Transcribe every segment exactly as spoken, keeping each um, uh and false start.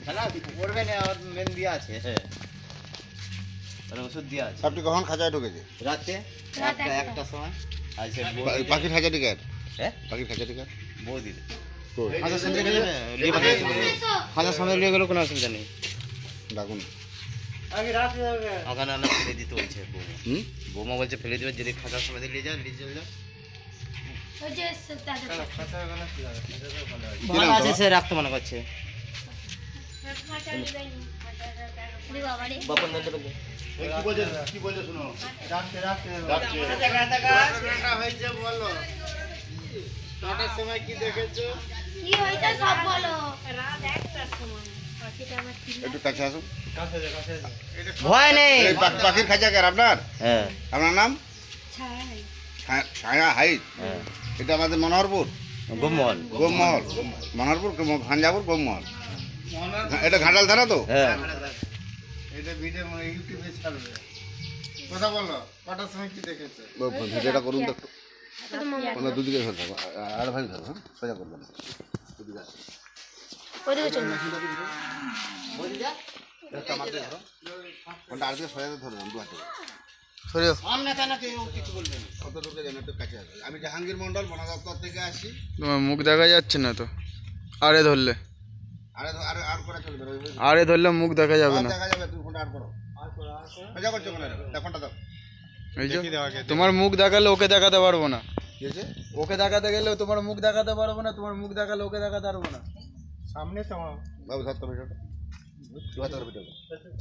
ওষুধ দেওয়া আছে। সাপটি কখন খাঁচায় ঢুকেছে? রাতে একটার সময়। পাখির খাঁচাটি কার? হ্যাঁ পাখির খাঁচাটি কার? বৌদির। কই? খাঁচার সময় নিয়ে গেলেও কোনো অসুবিধা নেই। ডাকুন। ওখানে অনেক ফেলে দিতে বলছে বৌমা। হুম? বৌমা বলছে ফেলে দেবে, যদি খাঁচার সময় নিয়ে যা নিয়ে চলে যা। ভালো আছে, সে রাখতে মনে করছে। বাপন দাদা বলে কি বলছে? কি বলছে শুনো? রাখতে রাখতে ডাকছে। হয়েছে বলো। নটার সময় কি দেখেছো? কি হয়েছে সব বলো। রাত একটার সময় পাখিটা আমার ছিল। একটু কাছে আসুন। ভয় নেই। এই পা- পাখির খাঁচা কার আপনার? হ্যাঁ আপনার নাম? ছাই ছায়া- ছায়া হাইট। হ্যাঁ এটা আমাদের মনোহরপুর গোমল। গোমহল। মনোহরপুর খাঞ্জাপুর গোমহল। এটা ঘাটাল থানা তো? হ্যাঁ এটা ভিডিও মানে ইউটিউবে ছাড়বে। কথা বলো, কটার সময় কি দেখেছো? ব- ভিডিওটা করুন তো একটু। ওনার দুদিকে ধরে থাকো, আ- আর ভাই ধরো, হ্যাঁ সোজা করবেন না। দুদিকে আছে। ওদিকে চল একটা আমার দিকে ধরো। ওটা আর দিকে সোজা ধরে নাও, দু হাতে। সামনে কেন কেউ কিছু বলবে না। কত দূরে যেন একটু কাছে আছে। আমি জাহাঙ্গীর মন্ডল বন দপ্তর থেকে আসি। তোমার মুখ দেখা যাচ্ছে না তো। আরে ধরলে আরে ধ- আরে আর করে চলবে না, ওই- ওই- আরে ধরলে মুখ দেখা যাবে আর না। দেখা যাবে, তুমি ফোনটা আর করো। সোজা করছো কেন এটা? দেখো ফোনটা দাও। এই যে তোমার মুখ দেখালে ওকে দেখাতে পারবো না। কি হয়েছে? ওকে দেখাতে গেলে তোমার মুখ দেখাতে পারবো না, তোমার মুখ দেখালে ওকে দেখাতে পারবো না। সামনে তো বাবু ধর তো ভিডিওটা। দু হাতে ধরো ভিডিওটা।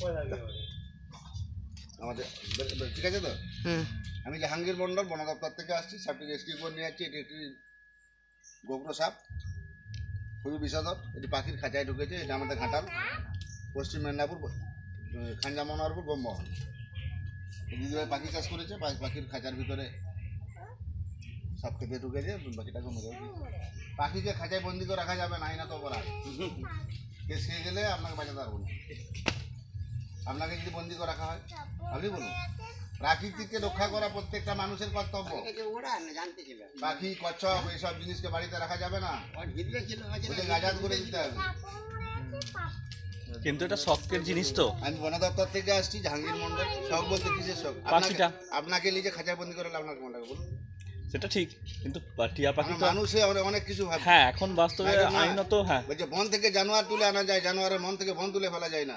আমাদের বে- বে- ঠিক আছে তো? আমি জাহাঙ্গীর মন্ডল বন দপ্তর থেকে আসছি। সাপটি রেস্কিউ করে নিয়ে যাচ্ছি। এটি একটি গোগ্র সাপ, খুবই বিষাদর। এটি পাখির খাঁচায় ঢুকেছে। এটা আমাদের ঘাটাল, পশ্চিম মেদিনীপুর, খাঞ্জা মনোহরপুর গোমহল। দিদিভাই পাখি চাষ করেছে। পা- পাখির খাঁচার ভিতরে সাপ খেতে ঢুকেছে, পাখিটাকে মেরে দিয়েছে। পাখিকে খাঁচায় বন্দি করে রাখা যাবে না, আইনত অপরাধ। কেস খেয়ে গেলে আপনাকে বাঁচাতে পারবো না। আপনাকে যদি বন্দি করে রাখা হয়, আপনি বলুন। প্রাকৃতিককে রক্ষা করা প্রত্যেকটা মানুষের কর্তব্য। পাখি, কচ্ছপ এইসব জিনিসকে বাড়িতে রাখা যাবে না, ওদেরকে আজাদ করে দিতে হবে। কিন্তু এটা শখের জিনিস তো। আমি বন দপ্তর থেকে আসছি, জাহাঙ্গীর মন্ডল। শখ বলতে কিসের শখ? পাখিটা। আপনাকে- আপনাকে নিজে খাঁচায় বন্দি করে আপনাকে মনে লাগে বলুন। সেটা ঠিক, কিন্তু টিয়া পাখি আমরা তো মানুষে অনেক- অনেক কিছু ভাবে। হ্যাঁ এখন বাস্তবে না, এটা না। আইনত হ্যাঁ বলছে বন থেকে জানোয়ার তুলে আনা যায়, জানোয়ারের মন থেকে বন তুলে ফেলা যায় না।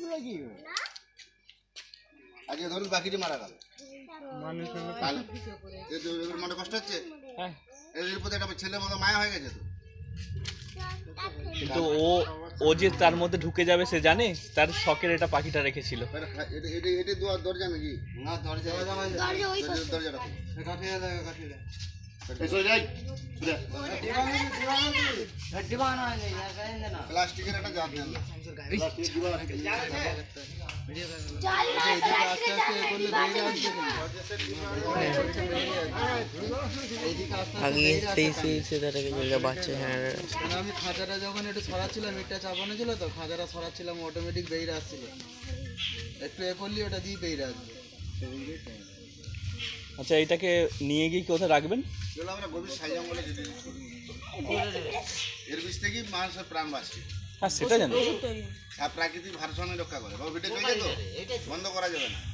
আজকে ধরুন পাখিটি মারা গেল, কাল এ তো এর মনে কষ্ট হচ্ছে। হ্যাঁ এর প্রতি একটা ছেলের মতো মায়া হয়ে গেছে তো। কিন্তু ও ও যে তার মধ্যে ঢুকে যাবে সে জানে, তার শখের এটা পাখিটা রেখেছিল। এটা এটা এটা এটা দুয়ার দরজা নাকি? না দরজা দরজা ওই পাশে। দরজাটা খুলো। কাঠিয়ে দাও কাঠিয়ে এসো যাই সুদা। দিবানো হয় না। প্লাস্টিকের একটা জাত নেন। প্লাস্টিক দিবা জালি আস্তে আস্তে করলে বেরিয়ে আসবে। আগে সেই সেই সেটাকে জায়গা বাচ্চা হ্যাঁ আমি খাঁচাটা যখন একটু সরাচ্ছিলাম, মিটটা চাপানো ছিল তো, খাঁচাটা সরাচ্ছিলাম, অটোমেটিক বেরিয়ে আসছিল। একটু এ করলি ওটা দিয়ে বেরিয়ে আসবে। আচ্ছা এটাকে নিয়ে গিয়ে কোথায় রাখবেন? এগুলো আমরা গভীর সাই জঙ্গলে যেতে দিচ্ছি। এর বিষ থেকেই মানুষের প্রাণ বাঁচে। হ্যাঁ সেটা জানি। আর প্রাকৃতিক ভারসাম্য রক্ষা করে। বাবু ভিডিও চলছে তো, বন্ধ করা যাবে না।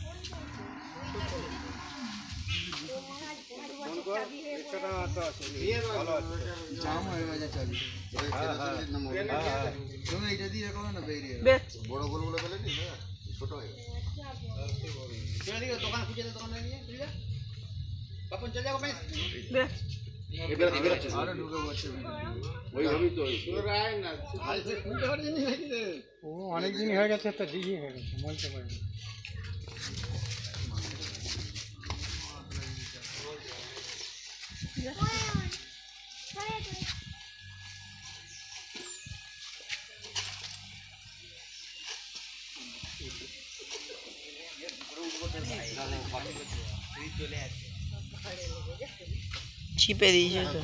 জাম হয়ে গেছে চাবি। ওই কেরোসিনের নাম ওগুলো। তুমি এটা দিয়ে রাখো না, বেরিয়ে বড় গোলগুলো ফেলেনি, ছোট হয়ে গেছে। দোকান খুঁজে দে, দোকানে নিয়ে চলে যা। বাপন চলে যাও ভাই। এবার এবার আছে আরো ঢুকে পড়ছে। ওই ভাবি তো ও অনেক দিন হয়ে গেছে তো দিঘি হয়ে গেছে, বলতে পারি। ছিপে দিয়েছে তো।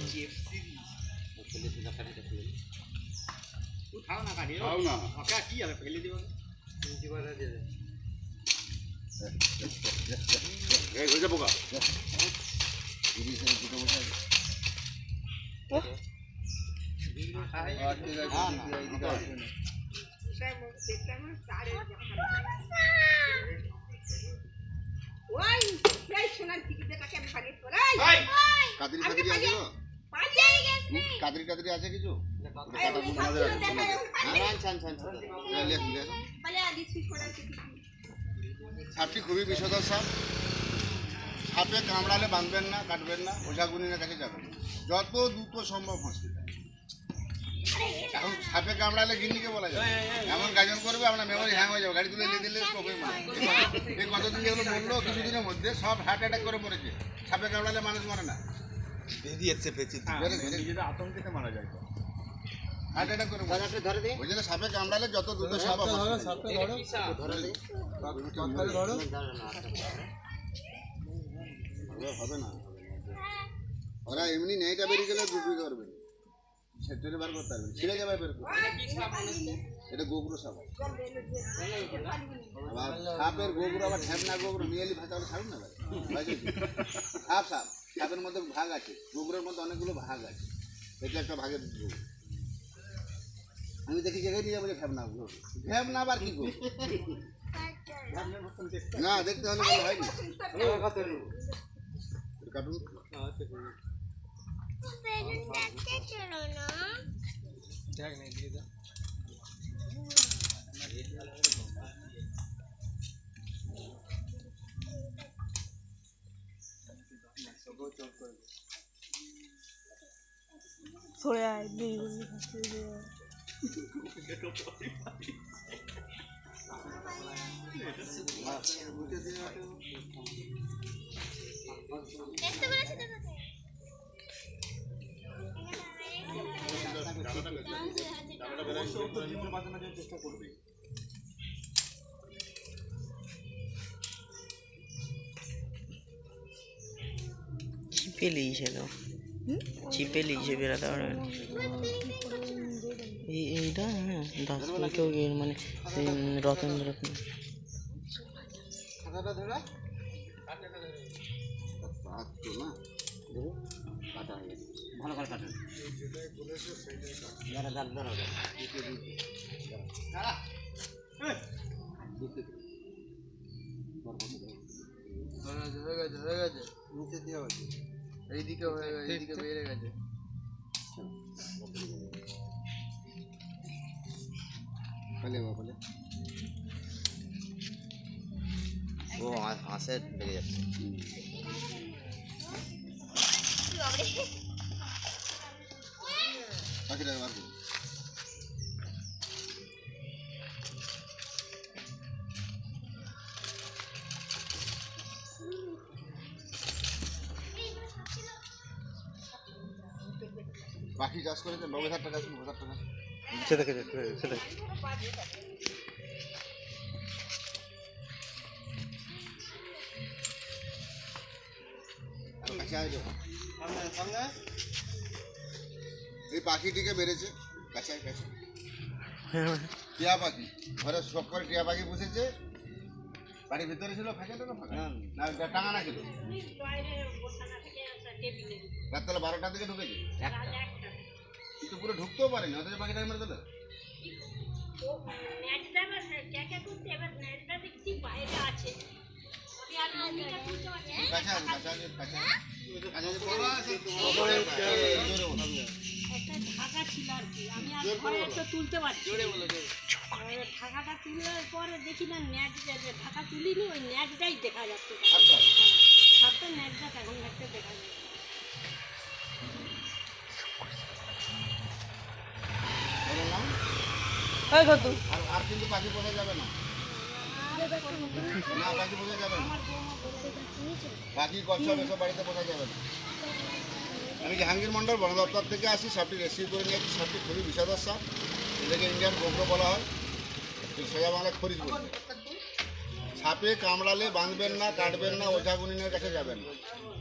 উঠাও না গাড়ি। খাও না। ওকে কি হবে ফেলে দিব। দিবারা দে দে। এই হয়ে পোকা ইরিসের দুটো বসে আছে। আর ঠিক আছে, এদিকে- এদিকে আসবে না। কাদরি কাদরি আছে তো? হুম, কাদরি কাদরি আছে কিছু? সাপটি খুবই বিষধর সাপ। সাপে কামড়ালে বাঁধবেন না, কাটবেন না, ওঝা গুনিনের কাছে যাবেন, যত দ্রুত সম্ভব হসপিটাল। এখন সাপে কামড়ালে গিন্নিকে বলা যাবে, এমন গাজন করবে আপনার মেমোরি হ্যাং হয়ে যাবে, গাড়ি তুলে নিয়ে দিলে স্টপে মারে। এই কতদিন যেগুলো মরলো কিছুদিনের মধ্যে সব হার্ট অ্যাটাক করে মরেছে। সাপে কামড়ালে মানুষ মরে না, বেরিয়েছে পেঁচি নিজেরা আতঙ্কিতে মারা যায়, হার্ট অ্যাটাক করে মরে। ওই জন্য সাপে কামড়ালে যত দ্রুত সম্ভব হবে না। ওরা এমনি নেইটা বেরিয়ে গেলে দুপুরি করবে, সেটা বার করতে পারবেন, ছিঁড়ে যাবে বের করবে। এটা গোগুরো সাপ। আবার সাপের গোগুরো আবার ঢ্যাপনা গোগুরো মিয়ালি ভাষা বলে ছাড়ুন না ভাই। সাপ সাপ সাপের মধ্যে ভাগ আছে, গোগুরের মধ্যে অনেকগুলো ভাগ আছে, এটা একটা ভাগের গোগুর। আমি দেখি জায়গায় নিয়ে যাবো ঢ্যাপনা গোগুর, ঢ্যাপনা আবার কি গোগুর না দেখতে হলে ভালো হয়নি। কার্টুন সরে আয় দুই চেষ্টা করবে। চিপে লিয়েছে তো, চিপে লিয়েছে বেড়াতে পারবে না। এই এইটা হ্যাঁ দাস কেউ মানে রতন রতন ভালো করে কাটেন হয়ে গেছে হয়ে গেছে নিচে দিয়ে হয়েছে, এইদিকে হয়ে গেছে, এইদিকে বেড়ে গেছে। ও হাসে লেগে যাচ্ছে। পাখিটাকে বার করুন। পাখি চাষ করেছেন নব্বই হাজার টাকা, নব্বই হাজার টাকা সেটা খেতে সেটা এই পাখিটিকে মেরেছে কাছায় কাছে টিয়া পাখি, ঘরে শখ করে টিয়া পাখি বসেছে, বাড়ির ভিতরে ছিল ফাঁকাটা না ফাঁকা না টাঙানা ছিল, রাত্রে বারোটার দিকে ঢুকেছে, কিন্তু পুরো ঢুকতেও পারেনি, অথচ পাখিটাকে মেরে দিল। কাছে আছে কাছে আছে কাছে একটা ঢাকা ছিল আর কি, আমি আর ঘরে তো তুলতে পারছি। ঢাকাটা তুলার পরে দেখি না নেট, ঢাকা তুলিনি, ওই নেটটাই দেখা যাচ্ছে, সাতটা নেটটা এখন একটা দেখা যাচ্ছে। আর আর কিন্তু পাখি বোঝা যাবে না, না পাখি বোঝা যাবে না, পাখি কচ্ছপ এসব বাড়িতে বোঝা যাবে না। আমি জাহাঙ্গীর মন্ডল বন দপ্তর থেকে আসি, সাপটি রেস্কিউ করে নিয়েছি। সাপটি খুবই বিষাদর সাপ, এটাকে ইন্ডিয়ান গোবর বলা হয়, সোজা বাংলায় খরিজ বলবে। সাপে কামড়ালে বাঁধবেন না, কাটবেন না, ওঝা গুনিনের কাছে যাবেন না।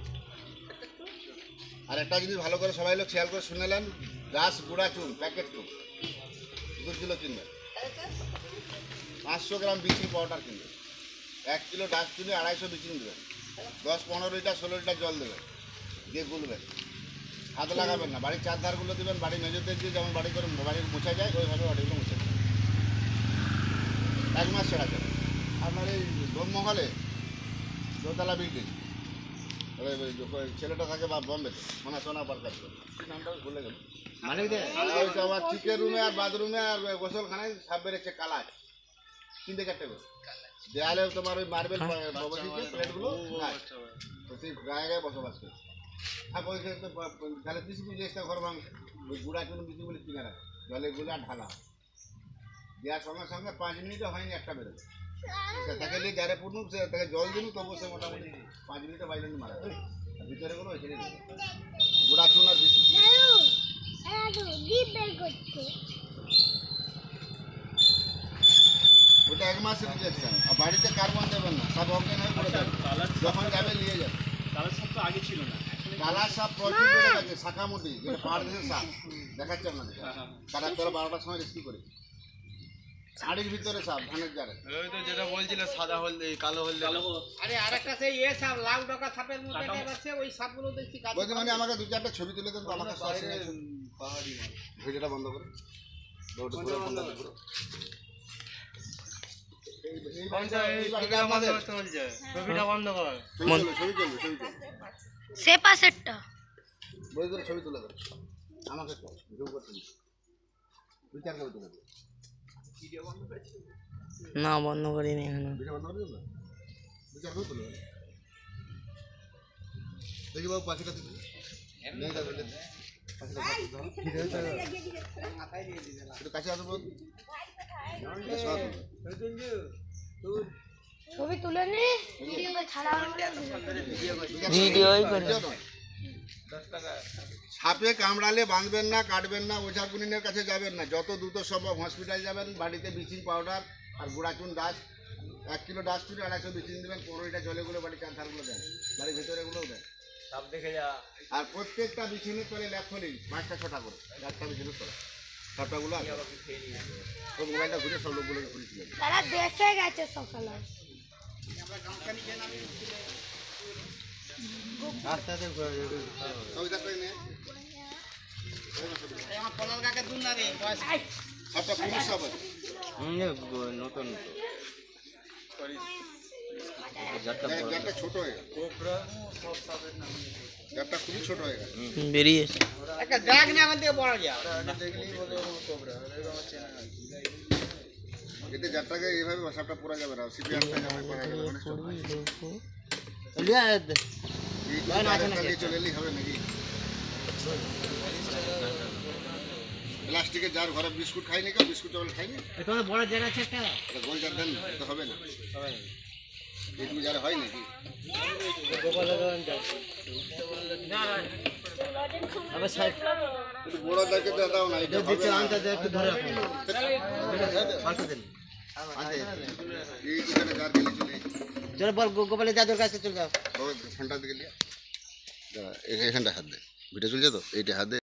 আর একটা জিনিস ভালো করে সবাই লোক খেয়াল করে শুনেলেন, রাস গুঁড়া চুন প্যাকেট চুন দু কিলো কিনবেন, পাঁচশো গ্রাম ব্লিচিং পাউডার কিনবেন, এক কিলো ডাস্টবিনে আড়াইশো ব্লিচিং দেবেন, দশ পনেরো লিটার ষোলো লিটার জল দেবেন, দিয়ে গুলবেন, হাত লাগাবেন না, বাড়ির চার ধারগুলো দেবেন, বাড়ির মেজরদের দিয়ে যেমন বাড়ি করে বাড়ির মুছা যায় ওইভাবে বাড়িগুলো মুছে দেবেন। এক মাস ছেড়া ছিল আপনার এই ডোমমহলে দোতলা বিল্ডিং ছেলেটা থাকে বা বম্বেতে মানে সোনা পার কাজ করে কি নামটা ভুলে গেল মানে ওইটা আবার চিকেন রুমে আর বাথরুমে আর গোসলখানায় সাপ বেড়েছে কালার তিনটে চারটে করে দেয়ালে তোমার ওই মার্বেল প্লেটগুলো সেই গায়ে গায়ে বসবাস করে আর বলছে তো তাহলে দিশি বুঝে এসে ঘর ভাঙ ওই গুঁড়া চুন দিশি বলে কিনে রাখে জলে গুলা ঢালা দেওয়ার সঙ্গে সঙ্গে পাঁচ মিনিটও হয়নি একটা বেরোবে তাকে নিয়ে যারে পুটুক সে তাকে জল দিন তবু সে মোটামুটি পাঁচ মিনিটে বাইরে মারা যাবে ভিতরে কোনো ওই ছেড়ে দেবে গুঁড়া চুন আর দিশি ওটা এক মাসের ইঞ্জেকশন আর বাড়িতে কার্বন দেবেন না সব অজ্ঞান হয়ে পড়ে যাবে যখন যাবে নিয়ে যাবে কালার সাপ তো আগে ছিল না কালার সাপ প্রচুর বেড়ে গেছে শাখামুটি যেটা পাহাড় দেশের সাপ দেখাচ্ছে আপনাদের তারা তোরা বারোটার সময় রেস্কিউ করে শাড়ির ভিতরে সাপ ধানের জারে ওই তো যেটা বলছিল সাদা হলদে কালো হলদে আরে আরেকটা সেই এ সাপ লাউ ডকা সাপের মধ্যে আছে ওই সাপগুলো দেখছি কাজ বলছি মানে আমাকে দু চারটা ছবি তুলে দেন তো আমাকে পাহাড়ি মাছ ভিডিওটা বন্ধ করে দৌড়ে পুরো বন্ধ করে পুরো ছবিটা বন্ধ কর ছবি চলবে ছবি চলবে ছবি চলবে সে পাশেরটা বই করে ছবি তুলে দেন আমাকে জুম করতে দিন দু চার ছবি তুলে দেন না বন্ধ করিনি এখনো ভিডিও বন্ধ করে দেন দু চার ছবি তুলে দেন দেখি বাবু পাখিটা দিন নেই দা বলে একটু কাছে আসো বল ছবি তুলে নি ছাড়া ভিডিওই করে সাপে কামড়ালে বাঁধবেন না কাটবেন না ওঝা গুনিনের কাছে যাবেন না যত দ্রুত সম্ভব হসপিটাল যাবেন বাড়িতে ব্লিচিং পাউডার আর গুঁড়াচুন ডাস্ট এক কিলো ডাস্টবিন আড়াইশো ব্লিচিং দেবেন পনেরোটা জলেগুলো বাড়ির চার ধারগুলো দেন বাড়ির ভেতরেগুলোও দেন আর প্রত্যেকটা বিছানের তলে ল্যাপথলিন পাঁচটা ছটা করে একটা বিছানের তলে সাপটাগুলো আছে ওই মোবাইলটা ঘুরে সব লোকগুলোকে ঘুরেছিলেন তারা দেখে গেছে সকালে ওই দেখো এনে আমার পলাল কাকে দুন না রে বয়স সাপটা পুরুষ সাপ আছে নতুন জাতটা ছোট হয়ে গেল জাতটা খুবই ছোট হয়ে গেল বেরিয়েছে একটা দেখ না আমার দিকে বড় যা দেখলেই বলে কোবরা এতে জাতটাকে এইভাবে সাপটা পড়া যাবে না সিপিআরটা যাবে করা যাবে অনেক সময় নিয়ে চলে এলেই হবে নাকি প্লাস্টিকের যার ঘরে বিস্কুট খাইনি কেউ বিস্কুট চাউল খাইনি এটা বড় জায়গা আছে একটা গোল চার দেন তো হবে না এইটুকু যারা হয় নাকি একটু বড় দেখে দাও না এটা হবে না একটু ধরে রাখুন এই এখানে যার দিলে চলে চল বল গোপালের দাদুর কাছে চলে যাও ফোনটা দিকে লিয়া এখানটা হাত দে ভিডিও চলছে তো এইটা হাত দে